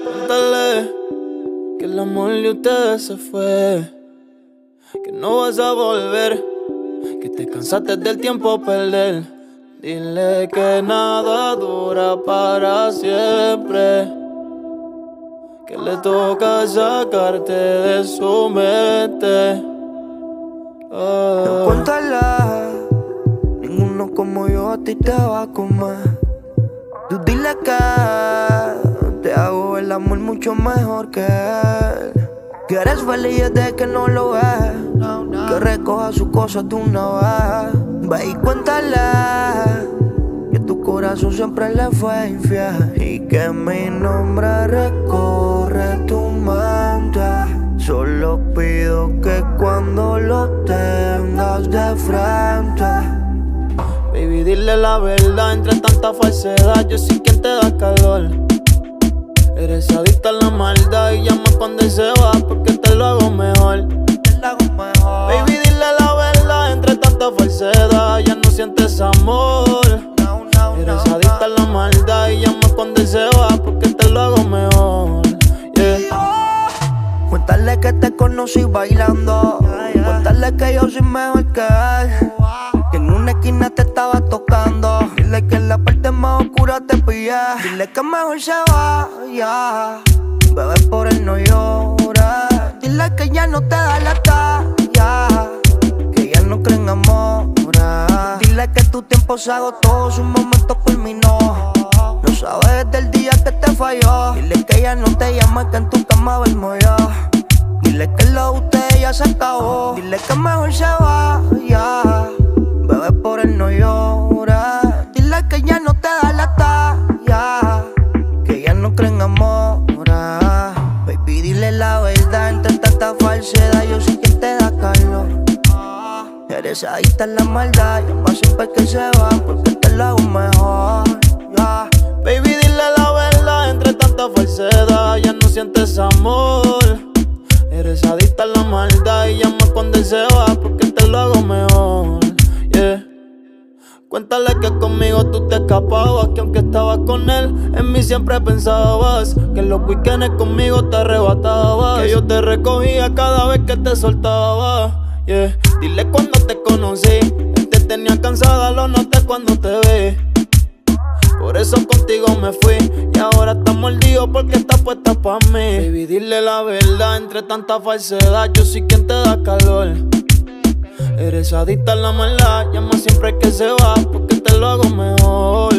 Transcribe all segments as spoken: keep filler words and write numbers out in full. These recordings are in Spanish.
Cuéntale que el amor de ustedes se fue, que no vas a volver, que te cansaste del tiempo perder. Dile que nada dura para siempre, que le toca sacarte de su mente. Oh. No, cuéntala, ninguno como yo a ti te va a comer. Tú dile que te hago el amor mucho mejor que él, que eres feliz desde que no lo ves, que recoja sus cosas de una vez. Ve y cuéntale que tu corazón siempre le fue infiel y que mi nombre recorre tu mente. Solo pido que cuando lo tengas de frente, baby, dile la verdad, entre tanta falsedad, yo soy quien te da calor. Eres adicta a la maldad y llamas cuando él se va, porque te lo hago mejor. te lo hago mejor. Baby, dile la verdad, entre tanta falsedad, ya no sientes amor. No, no, Eres no, adicta a la maldad y llamas cuando él se va, porque te lo hago mejor. Yeah. Cuéntale que te conocí bailando, cuéntale que yo soy mejor que él, que en una esquina te estaba tocando. Dile que en la parte más oscura te pillé, dile que mejor se vaya, bebé, por él no llora. Dile que ya no te da la talla, que ya no cree en amor. Dile que tu tiempo se agotó, su momento culminó. No sabes desde el día que te falló. Dile que ya no te llama, que en tu cama duermo yo. Dile que lo de usted ya se acabó. Dile que mejor se vaya, bebé, por él no llora. Dile que ya no te da la talla, que ya no cree en amor. Baby, dile la verdad, entre tanta falsedad, yo sé que te da calor. Eres adicta a la maldad, llama siempre que se va, porque te lo hago mejor. Yeah. Baby, dile la verdad, entre tanta falsedad, ya no sientes amor. Eres adicta a la maldad y llamas cuando él se va, porque te lo hago mejor. Yeah. Cuéntale que conmigo tú te escapabas, que aunque estabas con él, en mí siempre pensabas, que en los weekends conmigo te arrebatabas, que yo te recogía cada vez que te soltaba. Yeah. Dile cuando te conocí, él te tenía cansada, lo noté cuando te vi. Por eso contigo me fui y ahora estás mordido porque estás puesta pa' mí. Baby, dile la verdad, entre tanta falsedad, yo soy quien te da calor. Eres adicta a la maldad, llama siempre que se va, porque te lo hago mejor.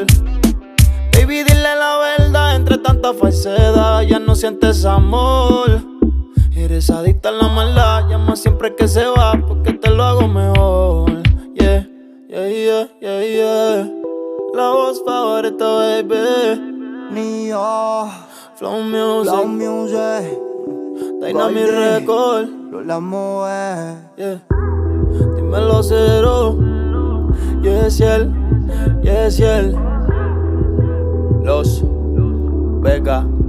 Baby, dile la verdad, entre tanta falsedad, ya no sientes amor. Eres adicta a la maldad, llama siempre que se va, porque te lo hago mejor. Yeah, yeah, yeah, yeah, yeah. La voz favorita, baby. Nio, Flow Music, Flow Music, Dynamic Record. Lola Moe. Yeah. Dímelo cero. Yes, él, yes, él. Los Vega.